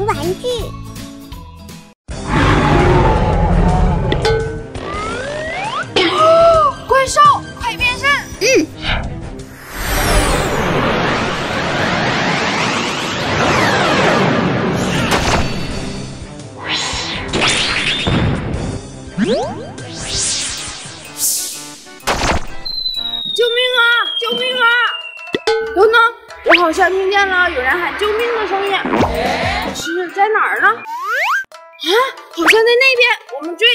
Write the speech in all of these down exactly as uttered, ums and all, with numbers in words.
玩具。 怪兽，快变身！ 嗯。 救命啊！救命啊！等等，我好像听见了有人喊救命的声音，是在哪儿呢？啊，好像在那边，我们追。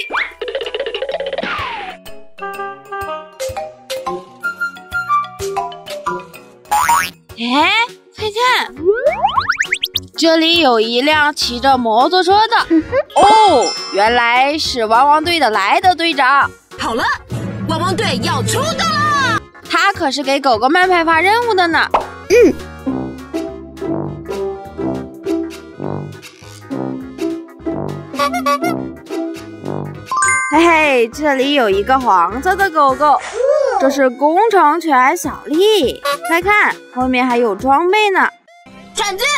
哎，快看，这里有一辆骑着摩托车的。哦，原来是汪汪队的莱德队长。 好了，汪汪队要出动了！ 他可是给狗狗们派发任务的呢。 嗯。 嘿嘿，这里有一个黄色的狗狗，这是工程犬小丽。快看，后面还有装备呢。 铲子。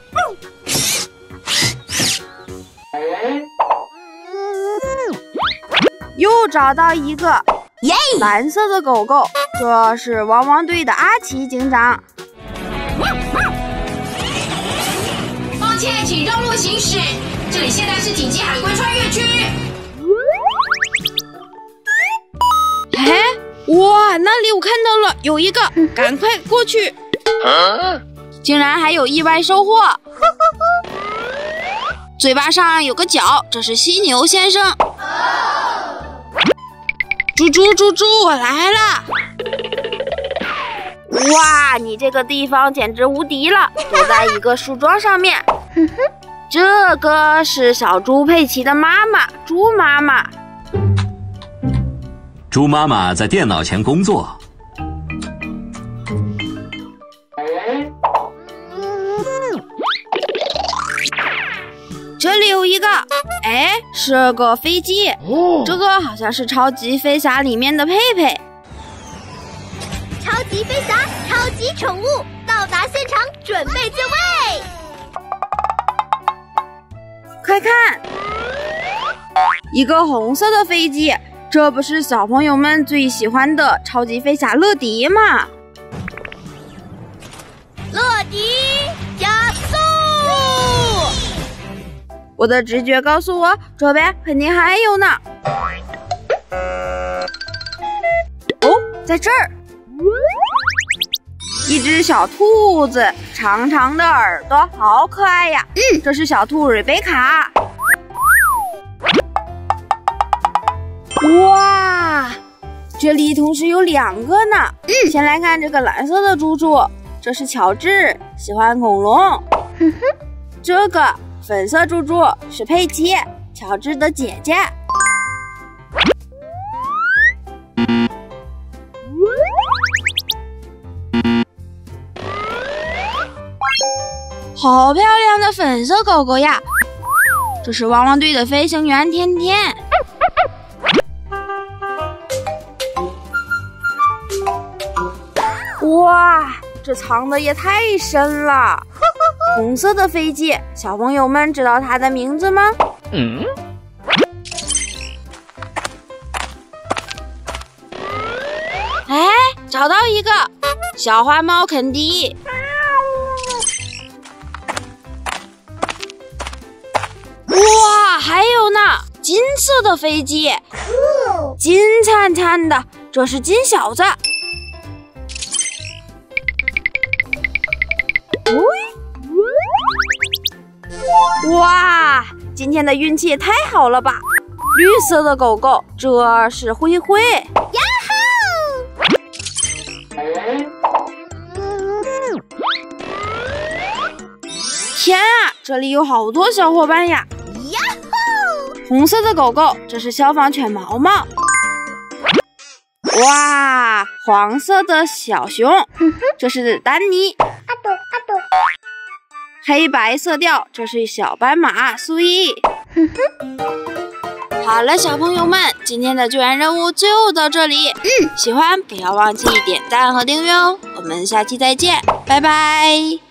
又找到一个耶！ 蓝色的狗狗，这是汪汪队的阿奇警长。 抱歉，请绕路行驶，这里现在是紧急海关穿越区。 哎，哇，那里我看到了，有一个，赶快过去！啊、竟然还有意外收获，嘴巴上有个角，这是犀牛先生。猪猪猪猪，我来了！哇，你这个地方简直无敌了，躲在一个树桩上面。这个是小猪佩奇的妈妈，猪妈妈。 猪妈妈在电脑前工作。 这里有一个，哎，是个飞机。哦，这个好像是超级飞侠里面的佩佩。 超级飞侠，超级宠物，到达现场，准备自卫。 快看，一个红色的飞机，这不是小朋友们最喜欢的超级飞侠乐迪吗？ 乐迪，加速！ 我的直觉告诉我，这边肯定还有呢。哦，在这儿，一只小兔子，长长的耳朵，好可爱呀。嗯，这是小兔瑞贝卡。哇，这里同时有两个呢。嗯，先来看这个蓝色的猪猪，这是乔治，喜欢恐龙。哼哼，这个粉色猪猪是佩奇，乔治的姐姐。好漂亮的粉色狗狗呀！这是汪汪队的飞行员天天。哇，这藏的也太深了！红色的飞机，小朋友们知道它的名字吗？嗯。哎，找到一个小花猫肯迪。哇，还有呢，金色的飞机，金灿灿的，这是金小子。哇，今天的运气也太好了吧！绿色的狗狗，这是灰灰。呀吼！天啊，这里有好多小伙伴呀！呀吼！红色的狗狗，这是消防犬毛毛。哇，黄色的小熊，这是丹尼。 阿斗阿斗。 黑白色调，这是小斑马苏伊。好了，小朋友们，今天的救援任务就到这里。嗯，喜欢不要忘记点赞和订阅哦。我们下期再见，拜拜。